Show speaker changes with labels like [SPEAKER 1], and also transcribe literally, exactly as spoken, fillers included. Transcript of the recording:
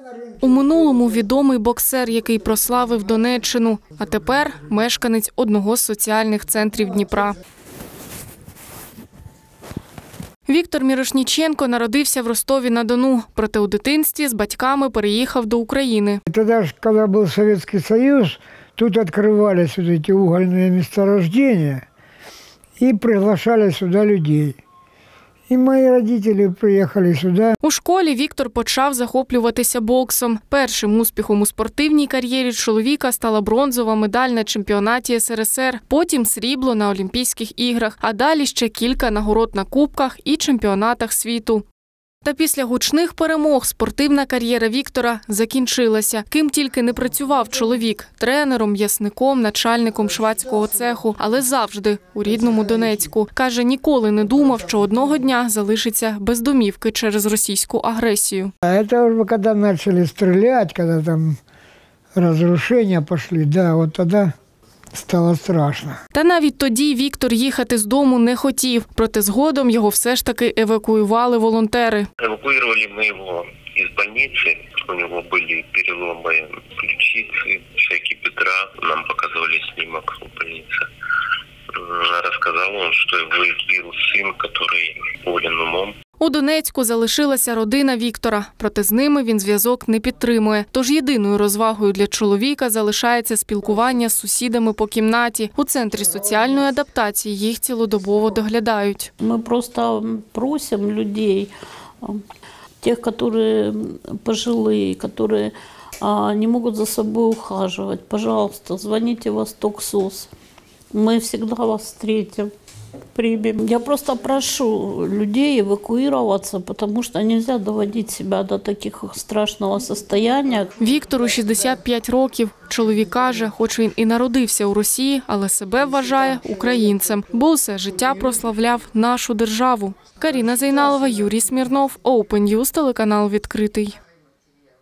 [SPEAKER 1] У минулому відомий боксер, який прославив Донеччину, а тепер мешканець одного з соціальних центрів Дніпра. Віктор Мірошніченко народився в Ростові-на-Дону, проте у дитинстві з батьками переїхав до України.
[SPEAKER 2] Тоді ж, коли був Совєтський Союз, тут відкривалися ці угольні месторождения і приглашали сюди людей. І мої батьки приїхали сюди.
[SPEAKER 1] У школі Віктор почав захоплюватися боксом. Першим успіхом у спортивній кар'єрі чоловіка стала бронзова медаль на чемпіонаті ес ер ес ер, потім срібло на Олімпійських іграх, а далі ще кілька нагород на кубках і чемпіонатах світу. Та після гучних перемог спортивна кар'єра Віктора закінчилася. Ким тільки не працював чоловік – тренером, м'ясником, начальником швадського цеху, але завжди у рідному Донецьку. Каже, ніколи не думав, що одного дня залишиться без домівки через російську агресію.
[SPEAKER 2] А це вже коли почали стріляти, коли там розрушення пішли, да, от тоді стало страшно.
[SPEAKER 1] Та навіть тоді Віктор їхати з дому не хотів, проте згодом його все ж таки евакуювали волонтери.
[SPEAKER 3] Евакуювали ми його із лікарні, у нього були переломи ключиці, шейки бедра, нам показували знімок у лікарні. Розказав він, що його вбив син, який болен умом.
[SPEAKER 1] У Донецьку залишилася родина Віктора, проте з ними він зв'язок не підтримує. Тож єдиною розвагою для чоловіка залишається спілкування з сусідами по кімнаті. У Центрі соціальної адаптації їх цілодобово доглядають.
[SPEAKER 4] Ми просто просимо людей, тих, які пожилі, які не можуть за собою ухажувати, пожалуйста, дзвоніть в Восток СОС. Мы всегда вас встретим, примем. Я просто прошу людей эвакуироваться, потому что нельзя доводить себя до таких страшного состояния.
[SPEAKER 1] Віктору шістдесят п'ять років. Чоловік каже, хоч він і народився у Росії, але себе вважає українцем, бо все життя прославляв нашу державу. Каріна Зейналова, Юрій Смірнов, Open News, телеканал «Відкритий».